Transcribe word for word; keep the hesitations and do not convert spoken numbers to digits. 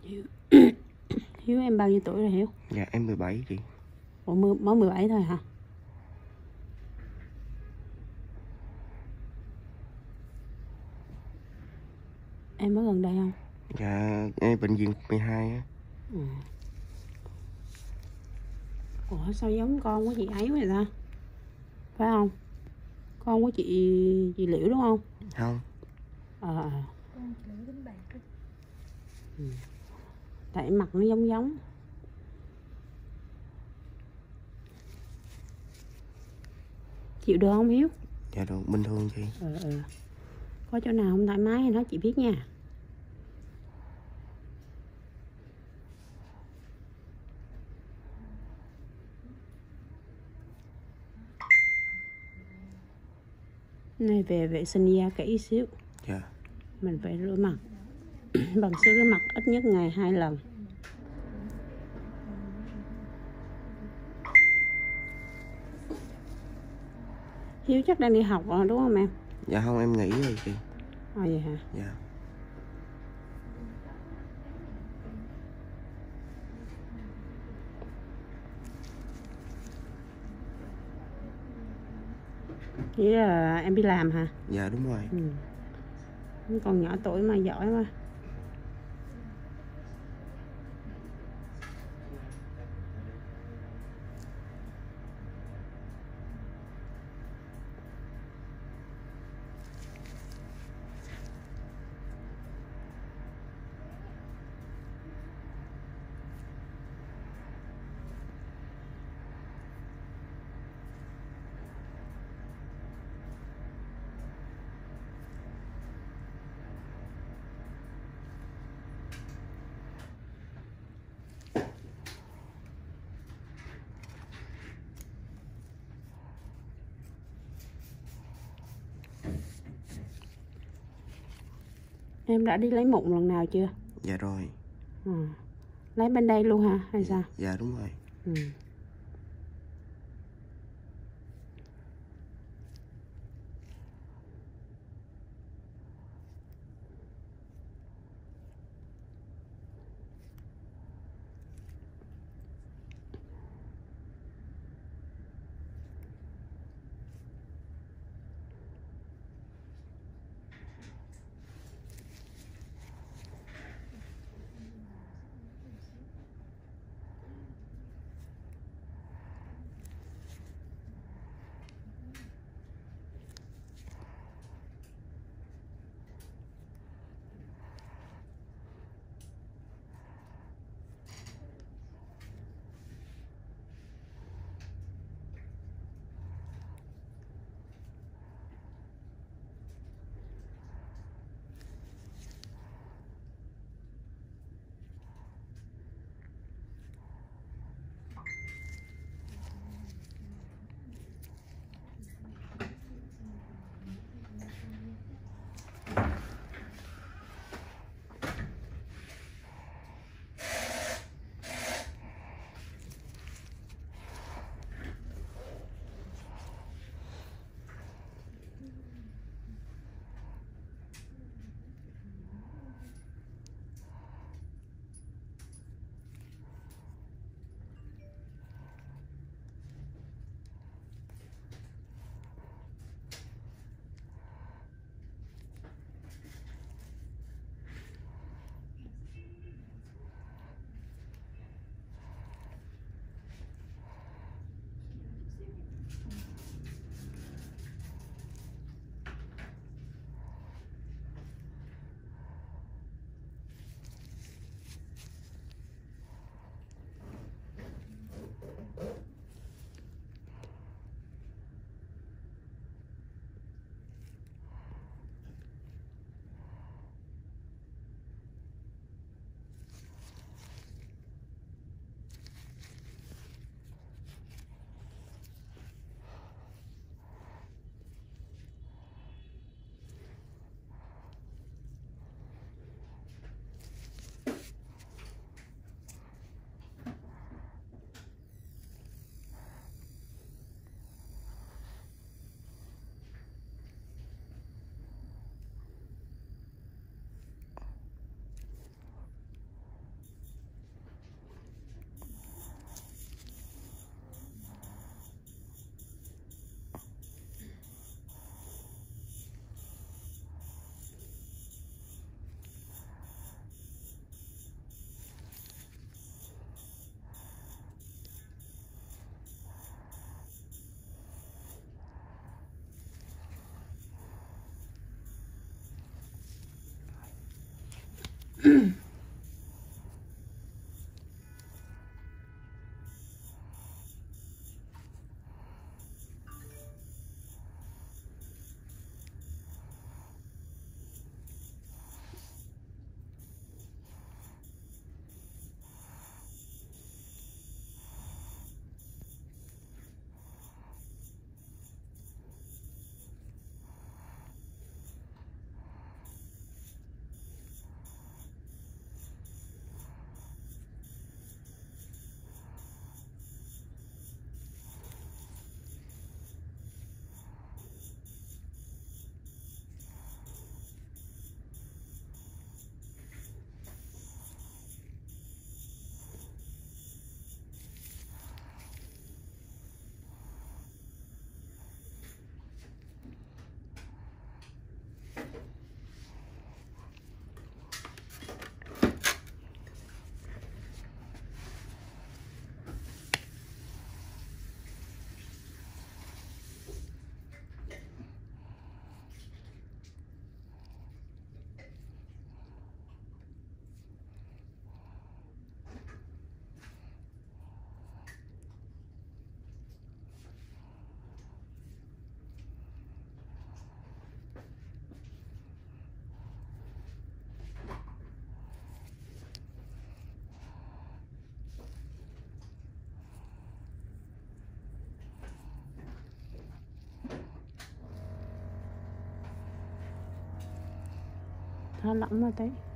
Hiếu, Hiếu em bao nhiêu tuổi rồi Hiếu? Dạ em mười bảy chị. Ủa mới mười bảy thôi hả? Em mới gần đây không? Dạ em bệnh viện mười hai á. Ừ. Ủa sao giống con của chị ấy vậy ta? Phải không? Con của chị chị Liễu đúng không? Không. Ờ à. Ừ. Tại mặt nó giống giống. Chịu được không Hiếu? Dạ được, bình thường chị. Ờ ờ. Có chỗ nào không thoải mái thì nói chị biết nha. Này về vệ sinh da kỹ xíu. Dạ. Mình phải rửa mặt bằng sữa rửa mặt ít nhất ngày hai lần. Hiếu chắc đang đi học rồi đúng không em? Dạ không, em nghỉ rồi chị. À vậy hả? Dạ. Vậy là em đi làm hả? Dạ đúng rồi. Ừ. Còn nhỏ tuổi mà giỏi quá. Em đã đi lấy mụn lần nào chưa? Dạ rồi. Ừ. Lấy bên đây luôn hả? Hay sao? Dạ đúng rồi. Ừ. Thả lỏng ra tí.